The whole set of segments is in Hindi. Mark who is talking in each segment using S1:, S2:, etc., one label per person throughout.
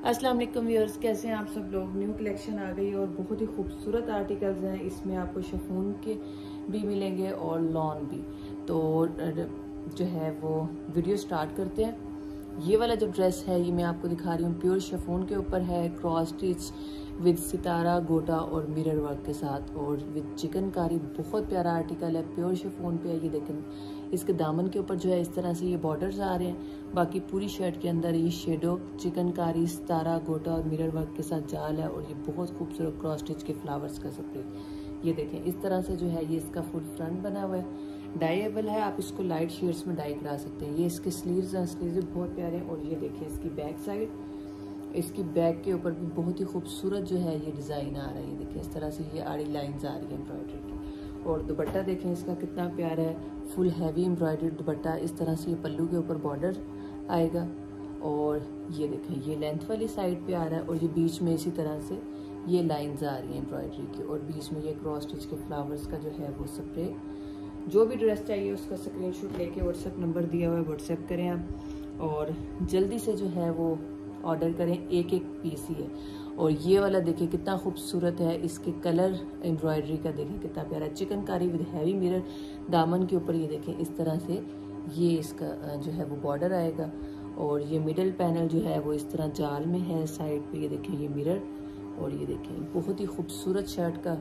S1: अस्सलाम वालेकुम व्यूअर्स, कैसे हैं आप सब लोग। न्यू कलेक्शन आ गई और बहुत ही खूबसूरत आर्टिकल्स हैं। इसमें आपको शिफॉन के भी मिलेंगे और लॉन भी। तो जो है वो वीडियो स्टार्ट करते हैं। ये वाला जो ड्रेस है ये मैं आपको दिखा रही हूँ, प्योर शिफॉन के ऊपर है, क्रॉस स्टिच विद सितारा गोटा और मिरर वर्क के साथ और विद चिकनकारी। बहुत प्यारा आर्टिकल है, प्योर शिफॉन पे है। ये देखें, इसके दामन के ऊपर जो है इस तरह से ये बॉर्डर्स आ रहे हैं। बाकी पूरी शर्ट के अंदर ये शेडो चिकनकारी सितारा गोटा और मिरर वर्क के साथ जाल है और ये बहुत खूबसूरत क्रॉस स्टिच के फ्लावर्स का स्प्रे। ये देखें, इस तरह से जो है ये इसका फुल फ्रंट बना हुआ है। डाइएबल है, आप इसको लाइट शेड्स में डाई करा सकते हैं। ये इसके स्लीव्स हैं, स्लीव्स भी बहुत प्यारे हैं। और ये देखिए इसकी बैक साइड, इसकी बैक के ऊपर भी बहुत ही खूबसूरत जो है ये डिज़ाइन आ रहा है। ये देखिए इस तरह से ये आड़ी लाइंस आ रही है एम्ब्रॉयडरी की। और दुपट्टा देखें इसका कितना प्यारा है, फुल हैवी एम्ब्रॉयडरी दुपट्टा। इस तरह से ये पल्लू के ऊपर बॉर्डर आएगा और ये देखें ये लेंथ वाली साइड पे आ रहा है और ये बीच में इसी तरह से ये लाइंस आ रही है एम्ब्रॉयडरी की और बीच में ये क्रॉस स्टिच के फ्लावर्स का जो है वो स्प्रे। जो भी ड्रेस चाहिए उसका स्क्रीनशॉट लेके व्हाट्सएप नंबर दिया हुआ है, व्हाट्सएप करें आप और जल्दी से जो है वो ऑर्डर करें। एक एक पीस ही है। और ये वाला देखिए कितना खूबसूरत है, इसके कलर एम्ब्रॉयडरी का देखिए कितना प्यारा, चिकनकारी विद हैवी मिरर। दामन के ऊपर ये देखें इस तरह से ये इसका जो है वो बॉर्डर आएगा और ये मिडल पैनल जो है वो इस तरह जाल में है। साइड पे ये देखें ये मिरर और ये देखें बहुत ही खूबसूरत शर्ट का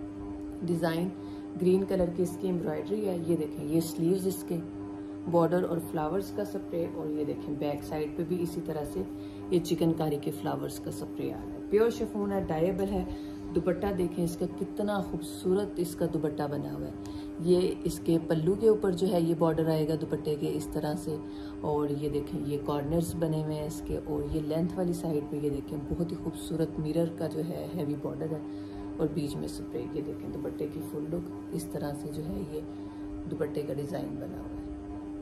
S1: डिज़ाइन। ग्रीन कलर की इसकी एम्ब्रॉयडरी है। ये देखें ये स्लीव्स इसके बॉर्डर और फ्लावर्स का स्प्रे और ये देखें बैक साइड पे भी इसी तरह से ये चिकनकारी के फ्लावर्स का स्प्रे आ रहा है। प्योर शिफॉन है, डाइएबल है। दुपट्टा देखें इसका कितना खूबसूरत इसका दुपट्टा बना हुआ है। ये इसके पल्लू के ऊपर जो है ये बॉर्डर आएगा दुपट्टे के इस तरह से और ये देखें ये कॉर्नर्स बने हुए हैं इसके और ये लेंथ वाली साइड पे ये देखें बहुत ही खूबसूरत मिरर का जो है हैवी बॉर्डर है और बीच में स्प्रे। ये देखें दुपट्टे की फुल लुक इस तरह से जो है ये दुपट्टे का डिज़ाइन बना हुआ है।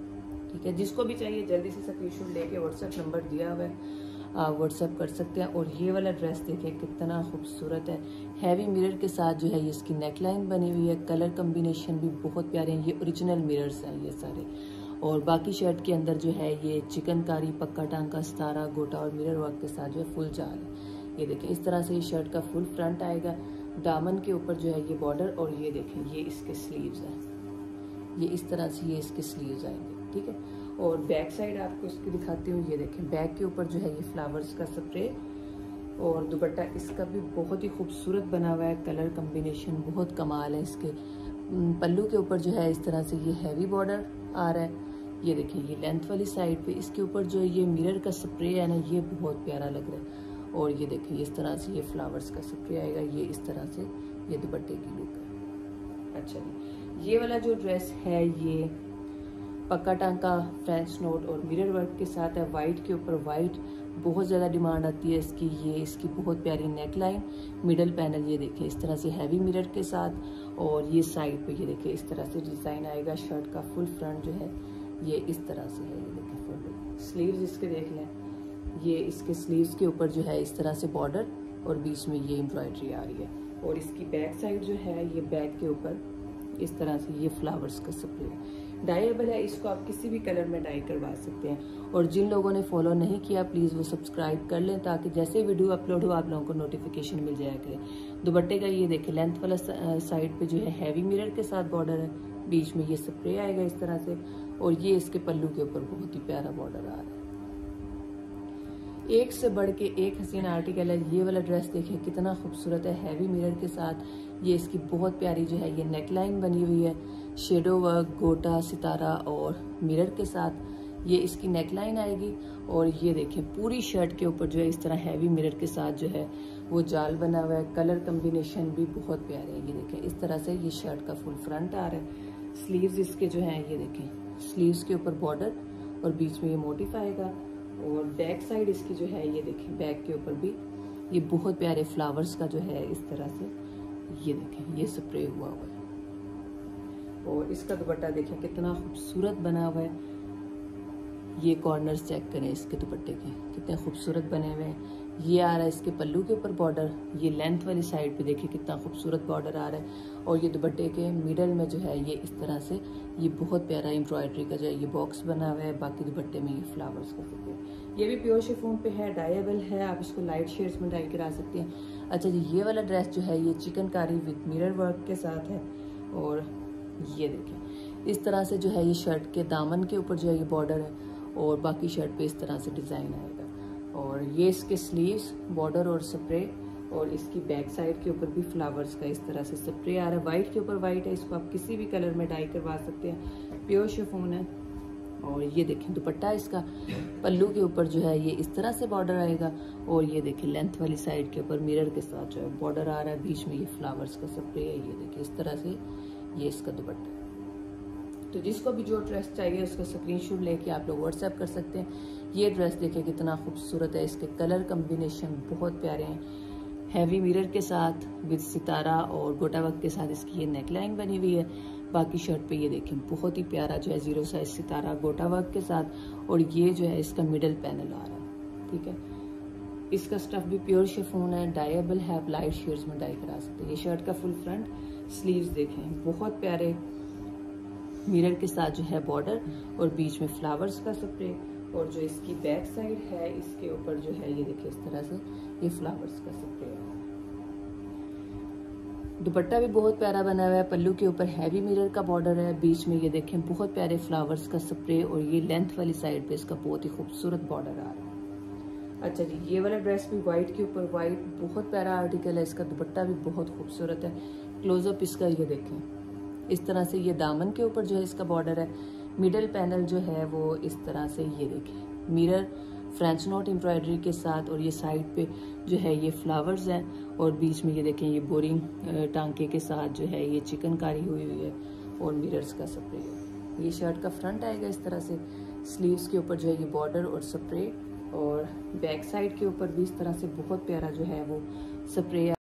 S1: ठीक है, जिसको भी चाहिए जल्दी से स्क्रीनशॉट लेके व्हाट्सएप नंबर दिया हुआ है, आप व्हाट्सएप कर सकते हैं। और ये वाला ड्रेस देखिए कितना खूबसूरत है, हैवी मिरर के साथ जो है ये इसकी नेकलाइन बनी हुई है। कलर कम्बिनेशन भी बहुत प्यारे हैं, ये ओरिजिनल मिरर्स हैं ये सारे। और बाकी शर्ट के अंदर जो है ये चिकनकारी पक्का टांका सितारा गोटा और मिरर वर्क के साथ जो है फुल जाल है। ये देखें इस तरह से ये शर्ट का फुल फ्रंट आएगा। दामन के ऊपर जो है ये बॉर्डर और ये देखें ये इसके स्लीव्स हैं। ये इस तरह से ये इसके स्लीव्स आएंगे। ठीक है, और बैक साइड आपको इसकी दिखाती हूँ। ये देखें बैक के ऊपर जो है ये फ्लावर्स का स्प्रे और दुपट्टा इसका भी बहुत ही खूबसूरत बना हुआ है। कलर कम्बिनेशन बहुत कमाल है। इसके पल्लू के ऊपर जो है इस तरह से ये हैवी बॉर्डर आ रहा है। ये देखें ये लेंथ वाली साइड पे इसके ऊपर जो ये मिरर का स्प्रे है ना ये बहुत प्यारा लग रहा है। और ये देखें इस तरह से ये फ्लावर्स का स्प्रे आएगा। ये इस तरह से ये दुपट्टे की लुक है। अच्छा जी, ये वाला जो ड्रेस है ये पक्का टांका फ्रेंच नोट और मिरर वर्क के साथ है। वाइट के ऊपर वाइट बहुत ज़्यादा डिमांड आती है इसकी। ये इसकी बहुत प्यारी नेक लाइन, मिडल पैनल ये देखें इस तरह से हैवी मिरर के साथ और ये साइड पे ये देखें इस तरह से डिज़ाइन आएगा। शर्ट का फुल फ्रंट जो है ये इस तरह से है। ये देखें फुल स्लीव्स इसके देख लें, ये इसके स्लीव्स के ऊपर जो है इस तरह से बॉर्डर और बीच में ये एम्ब्रॉयडरी आ रही है। और इसकी बैक साइड जो है ये बैक के ऊपर इस तरह से ये फ्लावर्स का स्प्रे डाइएबल है। इसको आप किसी भी कलर में डाई करवा सकते हैं। और जिन लोगों ने फॉलो नहीं किया प्लीज़ वो सब्सक्राइब कर लें ताकि जैसे वीडियो अपलोड हो आप लोगों को नोटिफिकेशन मिल जाया करे। दुपट्टे का ये देखें लेंथ वाला साइड पे जो है हैवी मिरर के साथ बॉर्डर है, बीच में ये स्प्रे आएगा इस तरह से और ये इसके पल्लू के ऊपर बहुत ही प्यारा बॉर्डर आ रहा है। एक से बढ़ के एक हसीन आर्टिकल है। ये वाला ड्रेस देखिए कितना खूबसूरत है, हैवी मिरर के साथ ये इसकी बहुत प्यारी जो है ये नेकलाइन बनी हुई है। शेडो वर्क गोटा सितारा और मिरर के साथ ये इसकी नेकलाइन आएगी। और ये देखें पूरी शर्ट के ऊपर जो है इस तरह हैवी मिरर के साथ जो है वो जाल बना हुआ है। कलर कम्बिनेशन भी बहुत प्यारे है। ये देखें इस तरह से ये शर्ट का फुल फ्रंट आ रहा है। स्लीव्स इसके जो है ये देखें स्लीव्स के ऊपर बॉर्डर और बीच में ये मोटिफ आएगा। और बैक साइड इसकी जो है ये देखें बैक के ऊपर भी ये बहुत प्यारे फ्लावर्स का जो है इस तरह से ये देखें ये स्प्रे हुआ हुआ है। और इसका दुपट्टा देखें कितना खूबसूरत बना हुआ है। ये कॉर्नर्स चेक करें इसके दुपट्टे के, कितने खूबसूरत बने हुए हैं। ये आ रहा है इसके पल्लू के ऊपर बॉर्डर, ये लेंथ वाली साइड पे देखिए कितना खूबसूरत बॉर्डर आ रहा है। और ये दुपट्टे के मिडल में जो है ये इस तरह से ये बहुत प्यारा एम्ब्रॉयडरी का जो है ये बॉक्स बना हुआ है। बाकी दुपट्टे में ये फ्लावर्स का सकते हैं। ये भी प्योर शिफॉन पे है, डाइएबल है, आप इसको लाइट शेड्स में डाई करा सकते हैं। अच्छा जी, ये वाला ड्रेस जो है ये चिकनकारी विद मिरर वर्क के साथ है। और ये देखें इस तरह से जो है ये शर्ट के दामन के ऊपर जो है ये बॉर्डर है और बाकी शर्ट पे इस तरह से डिज़ाइन आएगा। और ये इसके स्लीव्स, बॉर्डर और स्प्रे, और इसकी बैक साइड के ऊपर भी फ्लावर्स का इस तरह से स्प्रे आ रहा है। वाइट के ऊपर वाइट है, इसको आप किसी भी कलर में डाई करवा सकते हैं, प्योर शिफॉन है। और ये देखें दुपट्टा इसका पल्लू के ऊपर जो है ये इस तरह से बॉर्डर आएगा। और ये देखें लेंथ वाली साइड के ऊपर मिरर के साथ जो है बॉर्डर आ रहा है, बीच में ये फ्लावर्स का स्प्रे है। ये देखिए इस तरह से ये इसका दुपट्टा। तो जिसको भी जो ड्रेस चाहिए उसका स्क्रीनशॉट लेके आप लोग व्हाट्सएप कर सकते हैं। ये ड्रेस देखिए कितना खूबसूरत है, इसके कलर कम्बिनेशन बहुत प्यारे हैं। हैवी मिरर के साथ विद सितारा और गोटा वर्क के साथ इसकी ये नेकलाइन बनी हुई है। बाकी शर्ट पे ये देखें बहुत ही प्यारा जो है 0 साइज सितारा गोटा वर्क के साथ। और ये जो है इसका मिडल पैनल आ रहा है, ठीक है। इसका स्टफ भी प्योर शिफॉन है, डाइएबल है, आप लाइट शेड्स में डाई करा सकते हैं। ये शर्ट का फुल फ्रंट, स्लीव्स देखें बहुत प्यारे मिरर के साथ जो है बॉर्डर और बीच में फ्लावर्स का स्प्रे। और जो इसकी बैक साइड है इसके ऊपर जो है ये देखिए इस तरह से ये फ्लावर्स का स्प्रे है। दुपट्टा भी बहुत प्यारा बना हुआ है, पल्लू के ऊपर हैवी मिरर का बॉर्डर है, बीच में ये देखें बहुत प्यारे फ्लावर्स का स्प्रे। और ये लेंथ वाली साइड पे इसका बहुत ही खूबसूरत बॉर्डर आ रहा है। अच्छा जी, ये वाला ड्रेस भी व्हाइट के ऊपर व्हाइट, बहुत प्यारा आर्टिकल है। इसका दुपट्टा भी बहुत खूबसूरत है। क्लोजअप इसका ये देखें इस तरह से ये दामन के ऊपर जो है इसका बॉर्डर है। मिडल पैनल जो है वो इस तरह से ये देखें मिरर फ्रेंच नोट एम्ब्रॉयडरी के साथ। और ये साइड पे जो है ये फ्लावर्स हैं और बीच में ये देखें ये बोरिंग टांके के साथ जो है ये चिकनकारी हुई हुई है और मिरर्स का स्प्रे है। ये शर्ट का फ्रंट आएगा इस तरह से, स्लीव्स के ऊपर जो है ये बॉर्डर और स्प्रे। और बैक साइड के ऊपर भी इस तरह से बहुत प्यारा जो है वो स्प्रे